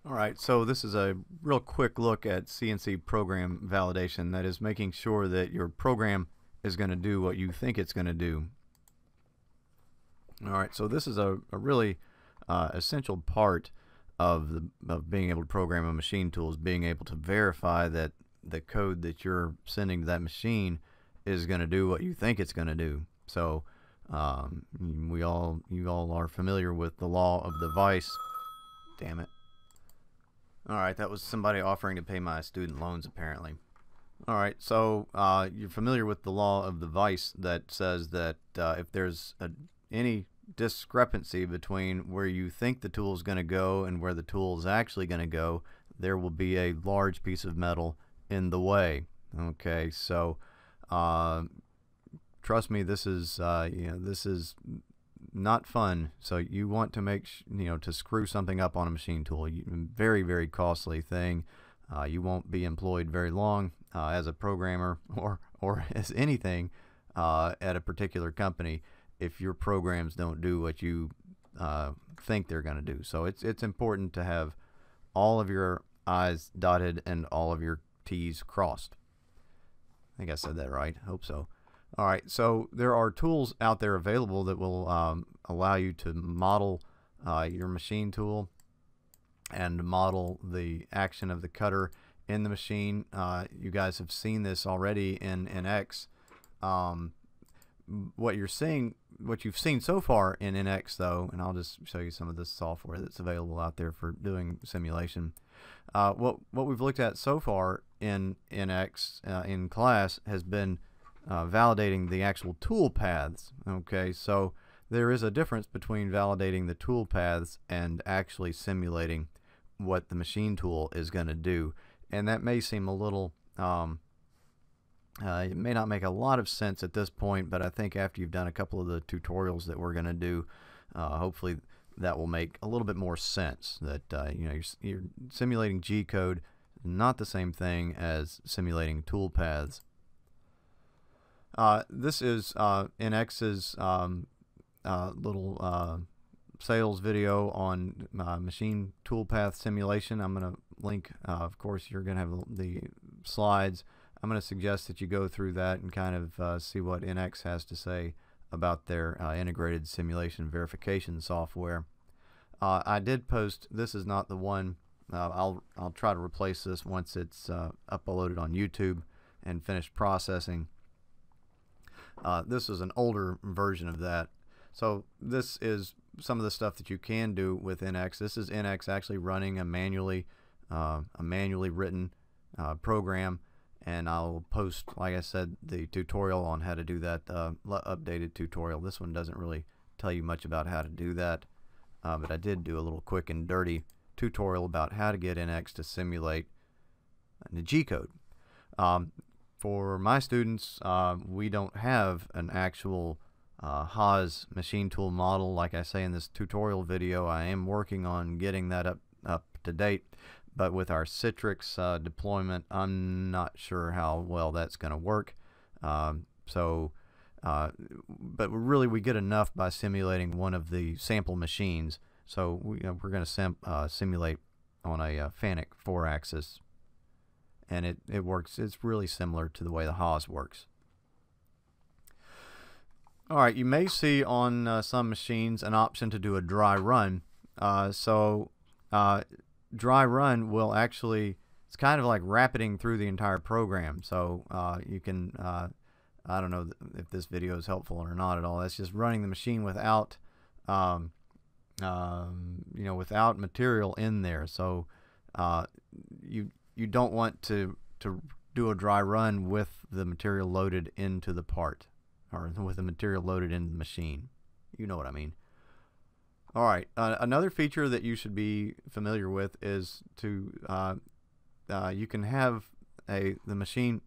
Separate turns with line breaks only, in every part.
Alright, so this is a real quick look at CNC program validation. That is making sure that your program is going to do what you think it's going to do. Alright, so this is a really essential part of being able to program a machine tool, is being able to verify that the code that you're sending to that machine is going to do what you think it's going to do. So you all are familiar with the law of the vice. Damn it. Alright, that was somebody offering to pay my student loans, apparently. Alright, so you're familiar with the law of the vice that says that if there's any discrepancy between where you think the tool is going to go and where the tool is actually going to go, there will be a large piece of metal in the way. Okay, so trust me, this is this is not fun. So you want to make to screw something up on a machine tool, very, very costly thing. You won't be employed very long as a programmer or as anything at a particular company if your programs don't do what you think they're going to do. So it's important to have all of your I's dotted and all of your T's crossed. I think I said that right. Hope so. Alright, so there are tools out there available that will allow you to model your machine tool and model the action of the cutter in the machine. You guys have seen this already in NX. What you've seen so far in NX, though, and I'll just show you some of the software that's available out there for doing simulation. What we've looked at so far in NX in class has been validating the actual tool paths. Okay, so there is a difference between validating the tool paths and actually simulating what the machine tool is going to do, and that may seem a little it may not make a lot of sense at this point, but I think after you've done a couple of the tutorials that we're going to do, hopefully that will make a little bit more sense. That you're simulating G code, not the same thing as simulating tool paths. This is NX's little sales video on machine toolpath simulation. I'm going to link, of course, you're going to have the slides. I'm going to suggest that you go through that and kind of see what NX has to say about their integrated simulation verification software. I did post, this is not the one, I'll try to replace this once it's uploaded on YouTube and finished processing. This is an older version of that. So this is some of the stuff that you can do with NX. This is NX actually running a manually written program, and I'll post, like I said, the tutorial on how to do that, updated tutorial. This one doesn't really tell you much about how to do that, but I did do a little quick and dirty tutorial about how to get NX to simulate the G code. For my students, we don't have an actual Haas machine tool model. Like I say in this tutorial video, I am working on getting that up to date, but with our Citrix deployment, I'm not sure how well that's going to work. But really we get enough by simulating one of the sample machines. So we're going to simulate on a FANUC 4-axis, and it works. It's really similar to the way the Haas works. Alright, you may see on some machines an option to do a dry run. Dry run will actually, it's kind of like rapiding through the entire program. So you can, I don't know if this video is helpful or not at all. That's just running the machine without, without material in there. So you don't want to do a dry run with the material loaded into the part, or with the material loaded into the machine. You know what I mean. Alright, another feature that you should be familiar with is to you can have the machine,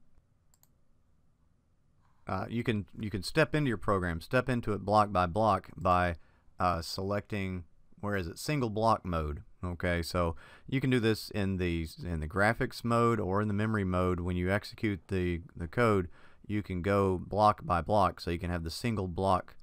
you can step into your program, step into it block by block by selecting, where is it, single block mode. Okay, so you can do this in the graphics mode or in the memory mode. When you execute the code, you can go block by block, so you can have the single block.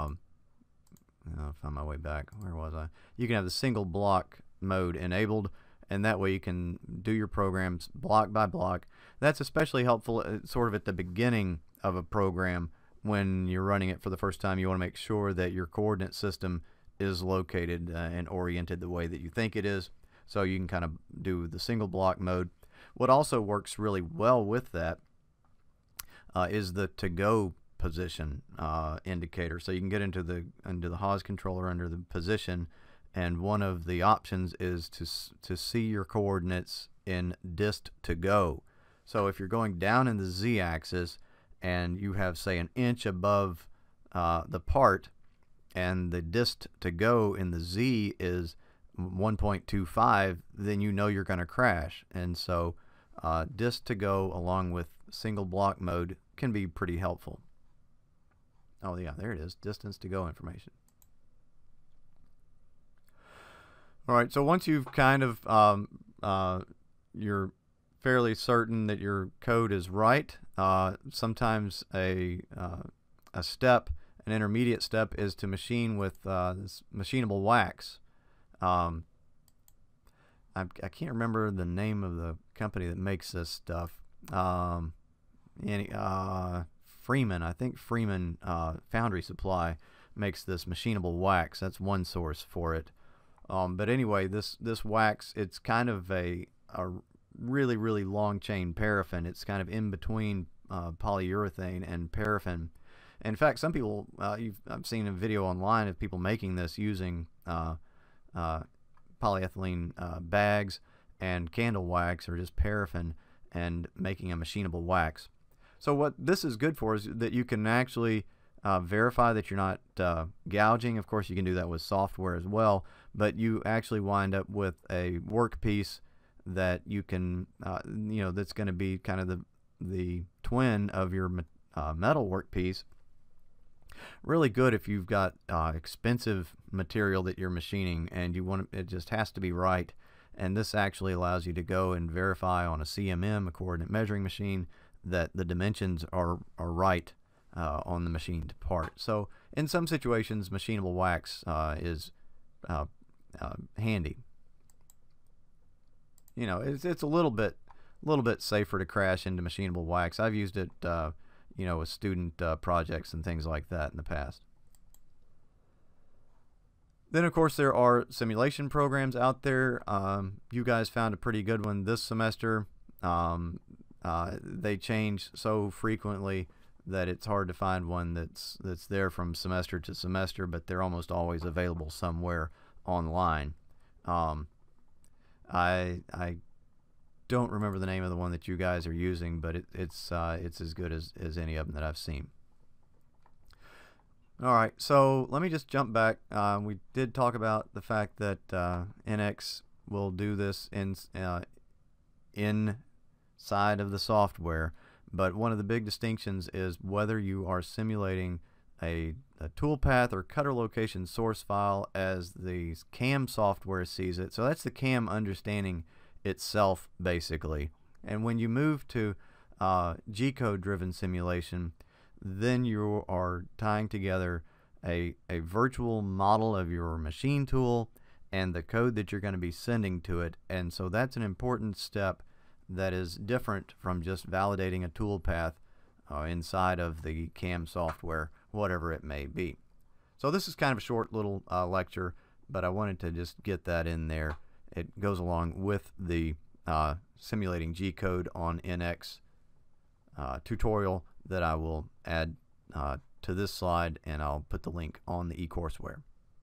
I'll find my way back. Where was I? You can have the single block mode enabled, and that way you can do your programs block by block. That's especially helpful sort of at the beginning of a program when you're running it for the first time. You want to make sure that your coordinate system is located and oriented the way that you think it is, so you can kind of do the single block mode. What also works really well with that is the to-go position indicator. So you can get into the HOS controller under the position, and one of the options is to see your coordinates in dist to go. So if you're going down in the z-axis and you have, say, an inch above the part, and the dist to go in the z is 1.25, then you know you're going to crash. And so dist to go along with single block mode can be pretty helpful. Oh yeah, there it is, distance to go information. Alright, so once you've kind of you're fairly certain that your code is right, sometimes an intermediate step is to machine with this machinable wax. I can't remember the name of the company that makes this stuff. Freeman, I think Freeman Foundry Supply makes this machinable wax. That's one source for it. But anyway, this wax, it's kind of a really long chain paraffin. It's kind of in between polyurethane and paraffin. In fact, some people, I've seen a video online of people making this using polyethylene bags and candle wax or just paraffin and making a machinable wax. So what this is good for is that you can actually verify that you're not gouging. Of course, you can do that with software as well, but you actually wind up with a workpiece that you can, that's going to be kind of the twin of your metal workpiece. Really good if you've got expensive material that you're machining and you want it just has to be right. And this actually allows you to go and verify on a CMM, a coordinate measuring machine, that the dimensions are right on the machined part. So in some situations, machinable wax is handy. It's a little bit safer to crash into machinable wax. I've used it, with student projects and things like that in the past. Then, of course, there are simulation programs out there. You guys found a pretty good one this semester. They change so frequently that it's hard to find one that's there from semester to semester, but they're almost always available somewhere online. I don't remember the name of the one that you guys are using, but it's as good as any of them that I've seen. Alright, so let me just jump back. We did talk about the fact that NX will do this inside of the software, but one of the big distinctions is whether you are simulating a toolpath or cutter location source file as the CAM software sees it. So that's the CAM understanding itself, basically. And when you move to G-code driven simulation, then you are tying together a virtual model of your machine tool and the code that you're going to be sending to it. And so that's an important step that is different from just validating a toolpath inside of the CAM software, whatever it may be. So this is kind of a short little lecture, but I wanted to just get that in there. It goes along with the simulating G-code on NX tutorial that I will add to this slide, and I'll put the link on the eCourseware.